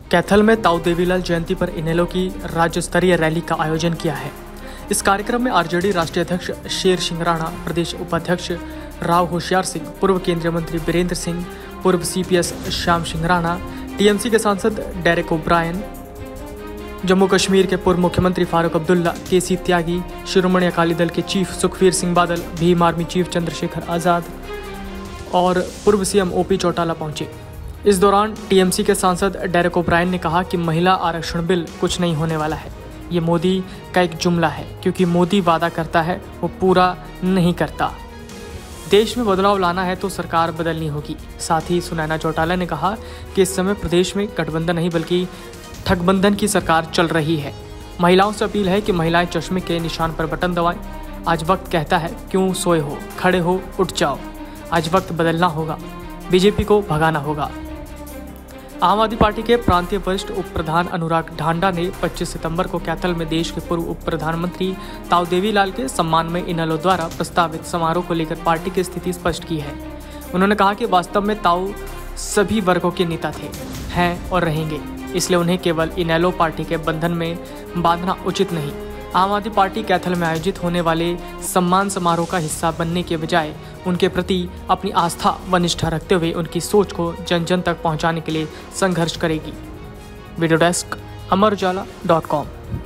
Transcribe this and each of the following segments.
कैथल में ताऊ देवीलाल जयंती पर इनेलो की राज्य स्तरीय रैली का आयोजन किया है। इस कार्यक्रम में आरजेडी राष्ट्रीय अध्यक्ष शेर सिंह राणा, प्रदेश उपाध्यक्ष राव होशियार सिंह, पूर्व केंद्रीय मंत्री बीरेंद्र सिंह, पूर्व सीपीएस श्याम सिंह राणा, टीएमसी के सांसद डेरेक ओब्रायन, जम्मू कश्मीर के पूर्व मुख्यमंत्री फारूक अब्दुल्ला, केसी त्यागी, शिरोमणि अकाली दल के chief Sukhbir Singh Badal, Bhim army chief Chandrashekhar Azad और पूर्व सीएम ओपी चौटाला पहुंचे। इस दौरान टीएमसी के सांसद डेरेक ओब्रायन ने कहा कि महिला आरक्षण बिल कुछ नहीं होने वाला है। ये मोदी का एक जुमला है, क्योंकि मोदी वादा करता है वो पूरा नहीं करता। देश में बदलाव लाना है तो सरकार बदलनी होगी। साथ ही सुनैना चौटाला ने कहा कि इस समय प्रदेश में गठबंधन नहीं बल्कि ठगबंधन की सरकार चल रही है। महिलाओं से अपील है कि महिलाएं चश्मे के निशान पर बटन दबाएं। आज वक्त कहता है, क्यों सोए हो, खड़े हो, उठ जाओ। आज वक्त बदलना होगा, बीजेपी को भगाना होगा। आम आदमी पार्टी के प्रांतीय वरिष्ठ उप प्रधान अनुराग ढांडा ने 25 सितंबर को कैथल में देश के पूर्व उप प्रधानमंत्री ताऊ देवीलाल के सम्मान में इनेलो द्वारा प्रस्तावित समारोह को लेकर पार्टी की स्थिति स्पष्ट की है। उन्होंने कहा कि वास्तव में ताऊ सभी वर्गों के नेता थे, हैं और रहेंगे, इसलिए उन्हें केवल इनेलो पार्टी के बंधन में बांधना उचित नहीं। आम आदमी पार्टी कैथल में आयोजित होने वाले सम्मान समारोह का हिस्सा बनने के बजाय उनके प्रति अपनी आस्था व निष्ठा रखते हुए उनकी सोच को जन जन तक पहुंचाने के लिए संघर्ष करेगी। Video desk amarujala.com।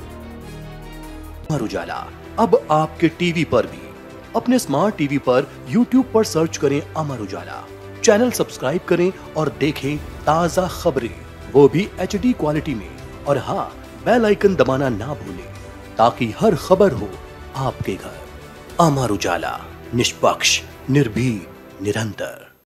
Amar Ujala अब आपके टीवी पर भी। अपने स्मार्ट टीवी पर YouTube पर सर्च करें अमर उजाला, चैनल सब्सक्राइब करें और देखें ताजा खबरें, वो भी HD क्वालिटी में। और हाँ, बेल आइकन दबाना ना भूलें ताकि हर खबर हो आपके घर। अमर उजाला, निष्पक्ष, निर्भीक, निरंतर।